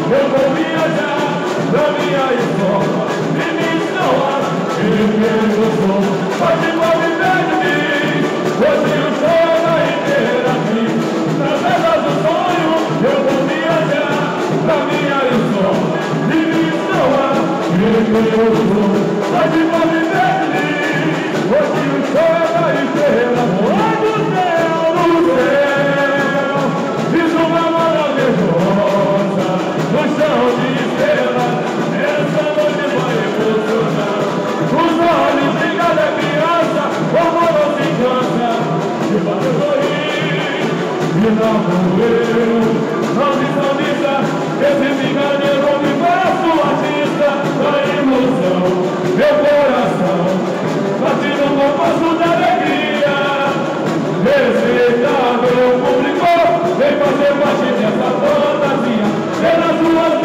eu vou viajar pra minha escola. E me ensinar quem eu sou. Pode viver de mim, hoje o show vai ter aqui. Na terra do sonho, eu vou viajar pra minha escola. E me ensinar quem eu sou. Pode viver de mim, hoje o show vai ter aqui. No céu, fiz uma maravilhosa no chão de estrela, essa noite vai emocionar. Os olhos de cada criança, o amor se cansa, e bateu sorrir, e não morreu. Não visualiza, esse brigadeiro universo artista da emoção. Meu coração bate no compasso da alegria. Respeitável público, vem fazer parte dessa fantasia. É nas ruas